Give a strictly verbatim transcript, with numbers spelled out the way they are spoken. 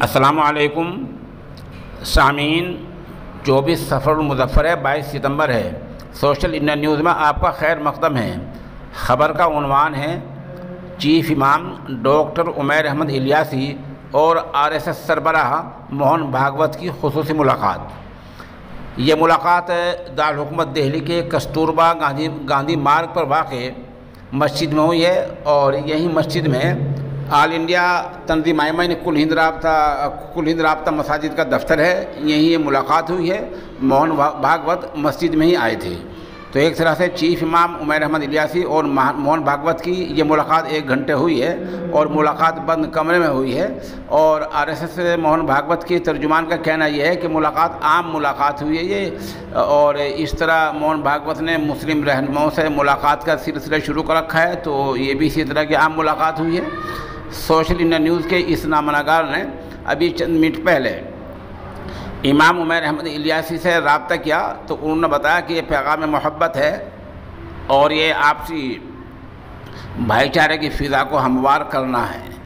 السلام علیکم سامعین، چوبیس سفر المظفر ہے، بائیس ستمبر ہے۔ سوشل انڈیا نیوز میں آپ کا خیر مقدم ہے۔ خبر کا عنوان ہے چیف امام ڈاکٹر عمیر احمد الیاسی اور آر ایس ایس سربراہ موہن بھاگوت کی خصوصی ملاقات۔ یہ ملاقات دارالحکومت دہلی کے کستوربا گاندھی گاندھی مارگ پر واقع مسجد میں ہوئی ہے، اور یہی مسجد میں آل انڈیا تنظیم ائمہ نے کل ہند رابطہ کل ہند رابطہ مساجد کا دفتر ہے، یہیں یہ ملاقات ہوئی ہے۔ موہن بھاگوت مسجد میں ہی آئے تھے، تو ایک طرح سے چیف امام عمیر احمد الیاسی اور موہن بھاگوت کی یہ ملاقات ایک گھنٹے ہوئی ہے، اور ملاقات بند کمرے میں ہوئی ہے۔ اور R S S Mohan Bhagwat کے ترجمان کا کہنا یہ ہے کہ ملاقات عام ملاقات ہوئی ہے یہ، اور اس طرح موہن بھاگوت نے مسلم رہنماؤں سے ملاقات کا سلسلہ شروع کر رکھا ہے، تو یہ بھی اسی طرح کی عام ملاقات ہوئی ہے۔ سوشل انڈیا نیوز کے اس نامہ نے ابھی چند منٹ پہلے امام عمیر احمد الیاسی سے رابطہ کیا، تو انہوں نے بتایا کہ یہ پیغام محبت ہے اور یہ آپسی بھائی چارے کی فضا کو ہموار کرنا ہے۔